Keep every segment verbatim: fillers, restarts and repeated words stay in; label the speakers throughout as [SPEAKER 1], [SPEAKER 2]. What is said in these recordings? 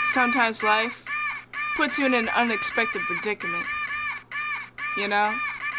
[SPEAKER 1] sometimes life puts you in an unexpected predicament, you know?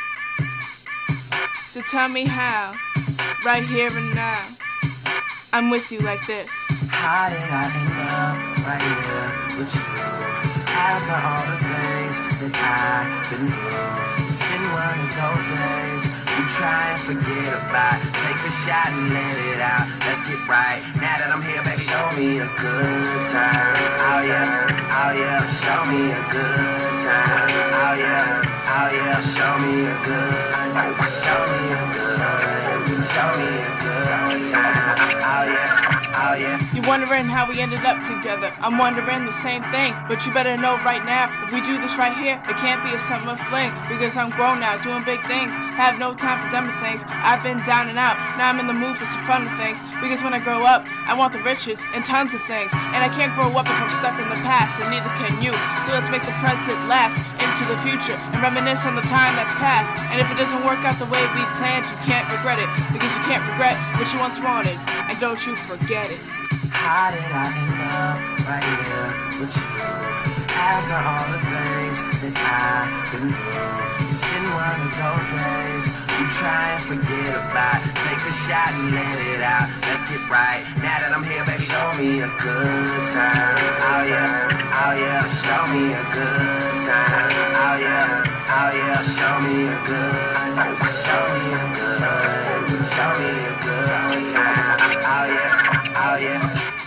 [SPEAKER 1] So tell me how, right here and now, I'm with you like this.
[SPEAKER 2] How did I end up right here with you? After all the things that I've been through, it's been one of those days you try and forget about. Take a shot and let it out. Let's get right. Now that I'm here, baby, show me a good time. Oh yeah, oh yeah, show me a good time. Oh yeah, oh yeah, show me a good, show me a good, show me a good time. Oh yeah, oh yeah.
[SPEAKER 1] You're wondering how we ended up together. I'm wondering the same thing, but you better know right now, if we do this right here, it can't be a summer fling, because I'm grown now, doing big things, have no time for dumber things. I've been down and out, now I'm in the mood for some fun things, because when I grow up, I want the riches and tons of things, and I can't grow up if I'm stuck in the past, and neither can you. So let's make the present last into the future, and reminisce on the time that's passed. And if it doesn't work out the way we planned, you can't regret it, because you can't regret what you once wanted, and don't you forget it.
[SPEAKER 2] How did I end up right here with you? After all the things that I've been through, it's been one of those days you try and forget about. Take a shot and let it out. Let's get right. Now that I'm here, baby, show me a good time. Oh yeah, oh yeah, show me a good time. Oh yeah, oh yeah, show me a good, show me a good, show me a good time. Oh yeah, oh yeah.